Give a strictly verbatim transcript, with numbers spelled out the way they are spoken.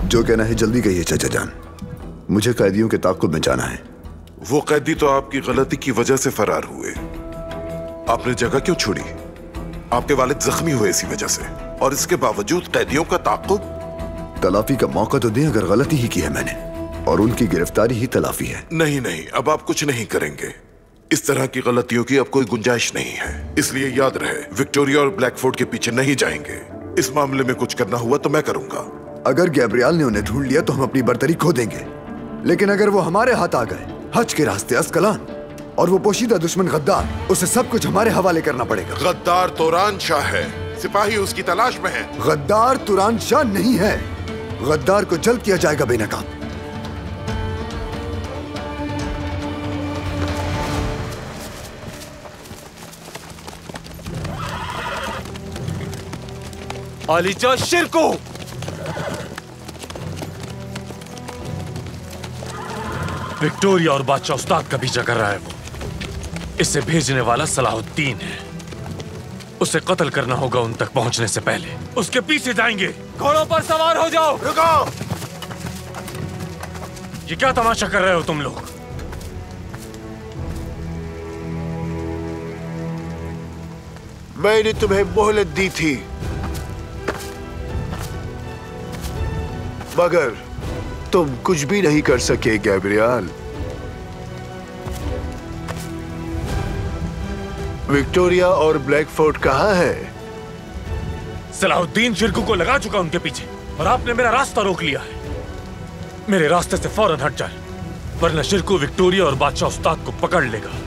जो कहना है जल्दी कहिए चाचा जान। मुझे कैदियों के ताक़ुब में जाना है। वो कैदी तो आपकी गलती की वजह से फरार हुए। आपने जगह क्यों छोड़ी? आपके वालिद जख्मी हुए इसी वजह से, और इसके बावजूद कैदियों का ताक़ुब। तलाफी का मौका तो दें, अगर गलती ही की है मैंने, और उनकी गिरफ्तारी ही तलाफी है। नहीं नहीं, अब आप कुछ नहीं करेंगे। इस तरह की गलतियों की अब कोई गुंजाइश नहीं है। इसलिए याद रहे, विक्टोरिया और ब्लैकफोर्ड के पीछे नहीं जाएंगे। इस मामले में कुछ करना हुआ तो मैं करूंगा। अगर गैब्रियल ने उन्हें ढूंढ लिया तो हम अपनी बर्तरी खो देंगे, लेकिन अगर वो हमारे हाथ आ गए, हज के रास्ते अस्कलान, और वो पोशीदा दुश्मन गद्दार, उसे सब कुछ हमारे हवाले करना पड़ेगा। गद्दार तुरान शाह है, सिपाही उसकी तलाश में है। गद्दार तुरान शाह नहीं है। गद्दार को जल्द किया जाएगा बेनकाब। आलीजा शिरको, विक्टोरिया और बादशाह उस्ताद का पीछा कर रहा है। वो इसे भेजने वाला सलाहुद्दीन है। उसे कत्ल करना होगा उन तक पहुंचने से पहले। उसके पीछे जाएंगे। घोड़ों पर सवार हो जाओ। रुको! ये क्या तमाशा कर रहे हो तुम लोग? मैंने तुम्हें मोहलत दी थी, मगर तुम कुछ भी नहीं कर सके गैब्रियल। विक्टोरिया और ब्लैकफोर्ड कहाँ है? सलाहुद्दीन शिरकू को लगा चुका उनके पीछे, और आपने मेरा रास्ता रोक लिया है। मेरे रास्ते से फौरन हट जाए, वरना शिरकू विक्टोरिया और बादशाह उस्ताद को पकड़ लेगा।